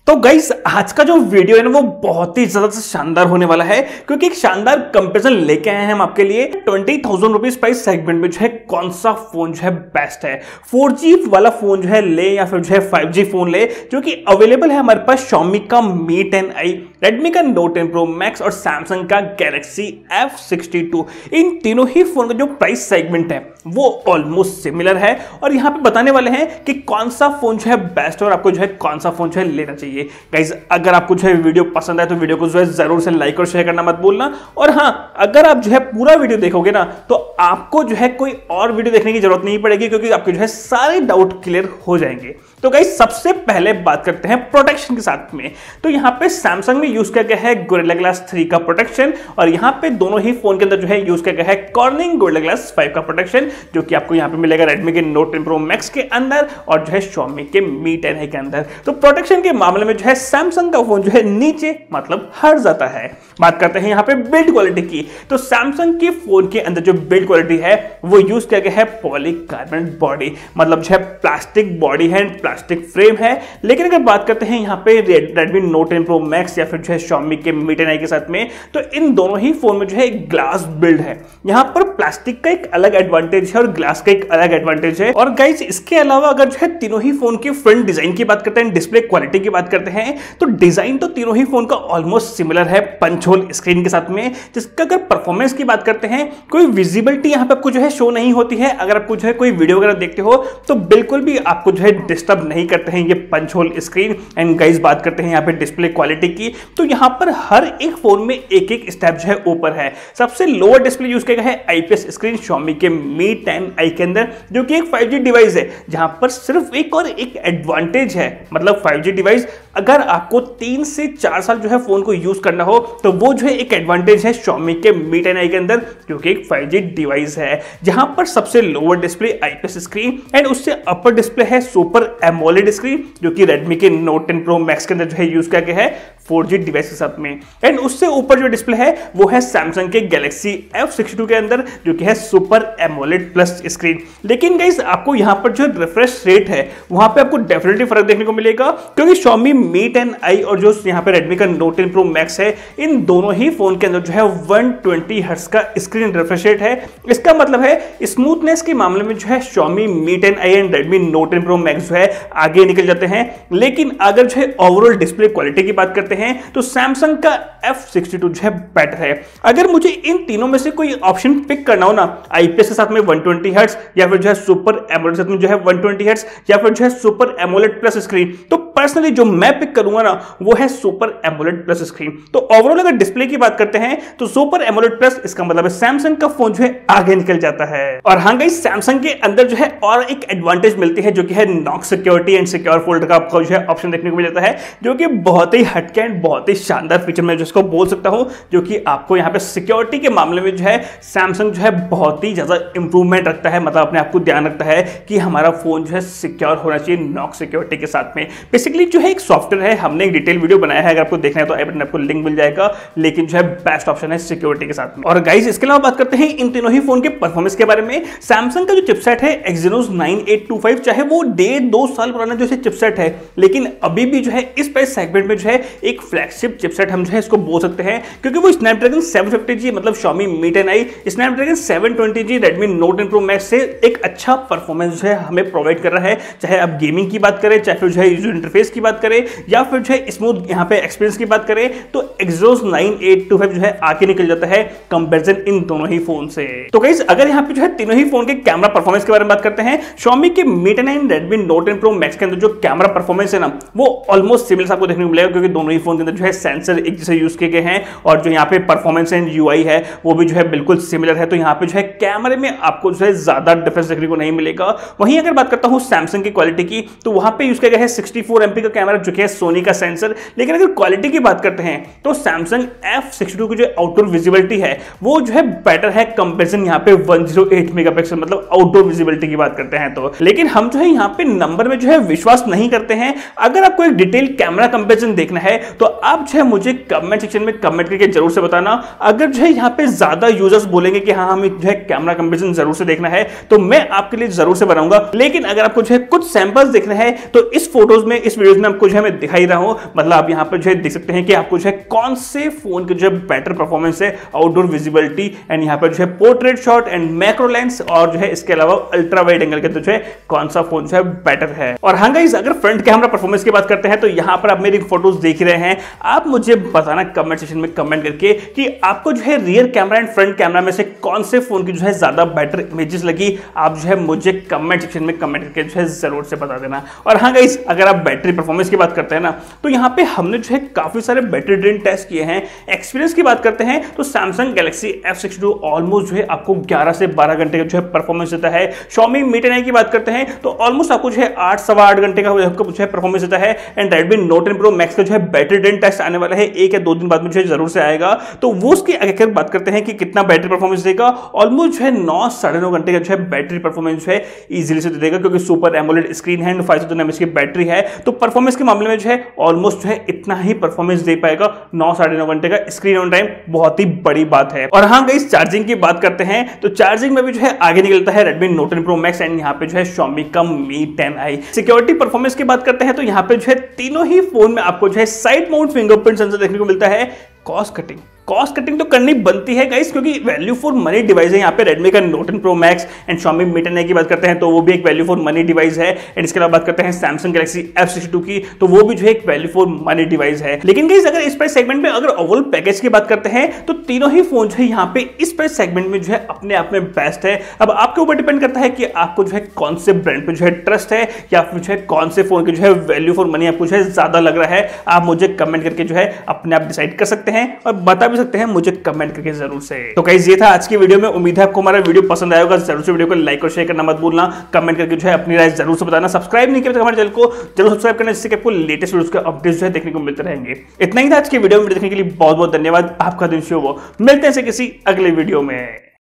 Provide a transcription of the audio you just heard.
तो गाइस आज का जो वीडियो है ना वो बहुत ही ज्यादा शानदार होने वाला है, क्योंकि एक शानदार कंपैरिजन लेके आए हैं हम आपके लिए 20,000 रुपीज प्राइस सेगमेंट में जो है कौन सा फोन जो है बेस्ट है। 4G वाला फोन जो है ले या फिर जो है 5G फोन ले, जो कि अवेलेबल है हमारे पास Xiaomi का Mi 10i, Redmi का Note 10 Pro Max और Samsung का Galaxy F62। इन तीनों ही फोन का जो प्राइस सेगमेंट है वो ऑलमोस्ट सिमिलर है, और यहाँ पे बताने वाले हैं कि कौन सा फोन जो है बेस्ट है और आपको जो है कौन सा फोन जो है लेना चाहिए। गाइस अगर आपको जो है वीडियो पसंद आए तो वीडियो को जो है जरूर से लाइक और शेयर करना मत भूलना, और हाँ अगर आप जो है पूरा वीडियो देखोगे ना तो आपको जो है कोई और वीडियो देखने की जरूरत नहीं पड़ेगी, क्योंकि आपके जो है सारे डाउट क्लियर हो जाएंगे। तो गाइस सबसे पहले बात करते हैं प्रोटेक्शन के साथ में। तो यहाँ पे सैमसंग में यूज किया गया है गोरिल्ला ग्लास 3 का प्रोटेक्शन, और यहाँ पे दोनों ही फोन के अंदर जो है यूज किया गया है कॉर्निंग गोरिल्ला ग्लास 5 का प्रोटेक्शन, जो कि आपको यहाँ पे मिलेगा Redmi के Note 10 Pro Max के अंदर और जो है Xiaomi के Mi 10i के अंदर। तो प्रोटेक्शन के मामले में जो है सैमसंग का फोन जो है नीचे मतलब हट जाता है। बात करते हैं यहाँ पे बिल्ड क्वालिटी की। तो सैमसंग के फोन के अंदर जो बिल्ड क्वालिटी है वो यूज किया गया है पॉलीकार्बोनेट बॉडी, मतलब जो है प्लास्टिक बॉडी है, प्लास्टिक फ्रेम है। लेकिन अगर बात करते हैं यहाँ पे Redmi Note 10 Pro Max या फिर जो है Xiaomi के Mi 10i के साथ में, तो इन दोनों ही फोन में जो है ग्लास बिल्ड है। यहाँ पर प्लास्टिक का एक अलग एडवांटेज है और ग्लास का एक अलग एडवांटेज है। और गाइस इसके अलावा अगर जो है तीनों ही फोन की फ्रंट डिजाइन की बात करते हैं, डिस्प्ले क्वालिटी की बात करते हैं, तो डिजाइन तो तीनों ही फोन का ऑलमोस्ट सिमिलर है पंच होल स्क्रीन के साथ में। जिसका अगर परफॉर्मेंस की बात करते हैं, कोई विजिबिलिटी यहाँ पे आपको जो है शो नहीं होती है। अगर आपको जो है कोई वीडियो वगैरह देखते हो तो बिल्कुल भी आपको जो है डिस्टर्ब नहीं करते हैं ये punch hole screen. And guys बात करते हैं यहाँ पे डिस्प्ले क्वालिटी की, तो यहाँ पर हर एक फोन में एक एक स्टेप जो है ऊपर है। सबसे लोअर डिस्प्ले यूज किया गया है IPS स्क्रीन Xiaomi के Mi 10i के अंदर, जो कि एक 5G डिवाइस है, जहां पर सिर्फ एक और एक एडवांटेज है। मतलब 5G डिवाइस अगर आपको 3 से 4 साल जो है फोन को यूज करना हो तो वो जो है एक एडवांटेज है Xiaomi के Mi 10i के अंदर, जो कि एक 5G डिवाइस है, जहां पर सबसे lower display IPS screen and उससे अपर डिस्प्ले है सुपर एमोलेड स्क्रीन, जो कि Redmi के Note 10 Pro Max के अंदर जो है यूज किया गया है 4G डिवाइस के साथ में। एंड उससे ऊपर जो डिस्प्ले है वो है Samsung के Galaxy F62 के अंदर, जो कि है सुपर एमोलेड प्लस स्क्रीन। लेकिन गाइस आपको यहाँ पर जो रिफ्रेश रेट है वहां पे आपको डेफिनेटली फर्क देखने को मिलेगा, क्योंकि Xiaomi Mi 10i और जो यहाँ पे Redmi का Note 10 Pro Max है, इन दोनों ही फोन के अंदर जो है 120 हर्ट्ज का स्क्रीन रिफ्रेश रेट है। इसका मतलब है स्मूथनेस के मामले में जो है Xiaomi Mi 10i and Redmi Note 10 Pro Max जो है आगे निकल जाते हैं। लेकिन अगर जो है ओवरऑल डिस्प्ले क्वालिटी की बात करते हैं तो Samsung का F62 जो है बेटर है। अगर मुझे इन तीनों में से कोई ऑप्शन पिक करना हो ना, IPS के साथ में 120 हर्ट्ज या फिर जो है सुपर एमोलेड के साथ में जो है 120 हर्ट्ज या फिर जो है सुपर एमोलेड प्लस स्क्रीन, तो पर्सनली जो मैं पिक करूंगा ना वो है सुपर एमोलेड प्लस स्क्रीन। तो ओवरऑल अगर डिस्प्ले की बात करते हैं तो सुपर एमोलेड प्लस, इसका मतलब है Samsung का फोन जो है आगे निकल जाता है। और हाँ गाइस Samsung के अंदर जो है और एक एडवांटेज मिलती है, जो कि है Knox security and secure fold का आपको जो है ऑप्शन देखने को मिल जाता है, जो कि बहुत ही हटके एंड बहुत ही शानदार फीचर मैं जिसको बोल सकता हूं, जो कि आपको यहाँ पे सिक्योरिटी के मामले में जो है Samsung जो है बहुत ही ज्यादा इंप्रूवमेंट रखता है। मतलब अपने आपको ध्यान रखता है कि हमारा फोन जो है सिक्योर होना चाहिए नॉक सिक्योरिटी के साथ में। बेसिकली जो है एक सॉफ्टवेयर है, हमने एक डिटेल वीडियो बनाया है, अगर आपको देखना है तो आई बटन आपको लिंक मिल जाएगा। लेकिन जो है बेस्ट ऑप्शन है सिक्योरिटी के साथ में। और गाइस इसके अलावा बात करते हैं इन तीनों ही फोन के परफॉर्मेंस के बारे में। Samsung का जो चिपसेट है Exynos 9825, चाहे वो 1.5-2 साल पुराना जो चिपसेट है, लेकिन अभी भी जो है इस प्राइस सेगमेंट में जो है एक फ्लैगशिप चिपसेट हम जो है इसको बोल सकते हैं, क्योंकि वो Snapdragon 750G मतलब Xiaomi Mi 10i, Snapdragon 720G Redmi Note 10 Pro Max से एक अच्छा परफॉर्मेंस जो है हमें प्रोवाइड कर रहा है। चाहे आप गेमिंग की बात करें, चाहे फिर जो है यूजर इंटरफेस की बात करें, या फिर जो है स्मूथ यहाँ पे एक्सपीरियंस की बात करें, तो Exynos 9825 जो है आगे निकल जाता है कंपैरिजन इन दोनों ही फोन से। तो गाइस अगर यहाँ पे जो है तीनों ही फोन के कैमरा परफॉर्मेंस के बारे में बात करते हैं, Xiaomi के Mi 10i and Redmi Note 10 Pro Max के अंदर जो कैमरा परफॉर्मेंस है ना वो ऑलमोस्ट सिमिलर आपको देखने को मिलेगा, क्योंकि दोनों ही फोन के अंदर जो है सेंसर एक जैसे यूज किए गए हैं, और जो यहाँ पे परफॉर्मेंस एंड UI है वो भी जो है बिल्कुल सिमिलर है। तो यहाँ पे जो है कैमरे में आपको जो है ज्यादा डिफरेंस देखने को नहीं मिलेगा। वहीं अगर बात करता हूँ Samsung की क्वालिटी की, तो वहां पे यूज किया गया है 64 MP का कैमरा, जो कि है सोनी का सेंसर। लेकिन अगर क्वालिटी की बात करते हैं तो Samsung F62 की जो आउटडोर विजिबिलिटी है वो जो है बेटर है कंपेरिजन यहाँ पे 108 मेगापिक्सल, मतलब आउटडोर विजिबिलिटी की बात करते हैं तो। लेकिन हम जो है यहाँ पे नंबर में जो है विश्वास नहीं करते हैं। अगर आपको एक डिटेल कैमरा कंपेरिजन देखना है तो आप जो है मुझे कमेंट सेक्शन में कमेंट करके जरूर से बताना। अगर जो है यहाँ पे ज्यादा यूजर्स बोलेंगे कि हाँ हमें जो है कैमरा कंपैरिजन जरूर से देखना है तो मैं आपके लिए जरूर से बनाऊंगा। लेकिन अगर आपको जो है कुछ सैंपल्स देखना है तो इस फोटोज में, इस वीडियोस में आपको जो है मैं दिखाई रहा हूं। मतलब आप यहाँ पर जो है देख सकते हैं कि आपको जो है कौन से फोन के जो है बेटर परफॉर्मेंस है, आउटडोर विजिबिलिटी एंड यहाँ पर जो है portrait shot and macro lens, और जो है इसके अलावा अल्ट्रा वाइड एंगल के तो जो है कौन सा फोन जो है बेटर है। और हाँ गाइस, अगर फ्रंट कैमरा परफॉर्मेंस की बात करते हैं तो यहाँ पर आप मेरी फोटोज देख रहे हैं। आप मुझे बताना कमेंट सेक्शन में कमेंट करके कि आपको जो है rear camera and front camera में से कौन से फोन की जो है ज्यादा बेटर इमेजेस लगी। आप जो है मुझे कमेंट सेक्शन में कमेंट करके जो है जरूर से बता देना। और हाँ गाइस, अगर आप बैटरी परफॉर्मेंस की बात करते हैं ना तो यहाँ पे हमने जो है काफी सारे बैटरी ड्रेन टेस्ट किए हैं। एक्सपीरियंस की बात करते हैं तो सैमसंग गैलेक्सी F62 ऑलमोस्ट जो है आपको 11 से 12 घंटे का जो है परफॉर्मेंस देता है। Xiaomi Mi 10i की बात करते हैं तो ऑलमोस्ट आपको जो है 8 सवा 8 घंटे का जो है परफॉर्मेंस देता है। And Redmi Note 10 Pro Max का जो है बैटरी ड्रेन टेस्ट आने वाला है, 1 या 2 दिन बाद में जो है जरूर से आएगा। तो वो उसकी अगर बात करते हैं कि कितना बैटरी परफॉर्मेंस देगा, ऑलमोस्ट जो है 9 साढ़े 9 घंटे का जो है बैटरी परफॉर्मेंस जो है इजीली से दे देगा, क्योंकि सुपर एमोलेड स्क्रीन है, 5000 mAh की बैटरी है। तो परफॉर्मेंस के मामले में जो है ऑलमोस्ट जो है इतना ही परफॉर्मेंस दे पाएगा। 9 साढ़े 9 घंटे का स्क्रीन ऑन टाइम बहुत ही बड़ी बात है। और हाँ गाइस, चार्जिंग की बात करते हैं तो चार्जिंग में भी जो है आगे निकलता है Redmi Note 10 Pro Max and यहाँ पे जो है Xiaomi का Mi 10i। सिक्योरिटी परफॉर्मेंस की बात करते हैं तो यहाँ पे जो है तीनों ही फोन में आपको जो है साइड माउंट फिंगरप्रिंट सेंसर देखने को मिलता है। कॉस्ट कटिंग तो करनी बनती है गाइस, क्योंकि वैल्यू फॉर मनी डिवाइस है। यहाँ पे Redmi का Note 10 Pro Max and Xiaomi Mi 10i की बात करते हैं तो वो भी एक वैल्यू फॉर मनी डिवाइस है। एंड इसके अलावा बात करते हैं Samsung Galaxy F62 की तो वो भी जो है एक वैल्यू फॉर मनी डिवाइस है। लेकिन गाइस, अगर इस प्राइस सेगमेंट में अगर ओवरऑल पैकेज की बात करते हैं तो तीनों ही फोन जो है यहाँ पे इस प्राइस सेगमेंट में जो है अपने आप में बेस्ट है। अब आपके ऊपर डिपेंड करता है कि आपको जो है कौन से ब्रांड पे जो है ट्रस्ट है, या फिर जो है कौन से फोन की जो है वैल्यू फॉर मनी आपको जो है ज्यादा लग रहा है। आप मुझे कमेंट करके जो है अपने आप डिसाइड कर सकते हैं और बता भी सकते हैं मुझे कमेंट करके जरूर से। तो गाइस, ये था आज की वीडियो में। उम्मीद है आपको हमारा वीडियो पसंद आया होगा। जरूर से वीडियो को लाइक और शेयर करना मत भूलना। कमेंट करके जो है अपनी राय जरूर से बताना। सब्सक्राइब नहीं किया तो हमारे चैनल को जरूर सब्सक्राइब करना, जिससे आपको लेटेस्ट वीडियोस के अपडेट्स जो है देखने को मिलते रहेंगे। इतना ही था आज की वीडियो में। देखने के लिए बहुत बहुत धन्यवाद। आपका दिन शुभ हो। मिलते हैं किसी अगले वीडियो में।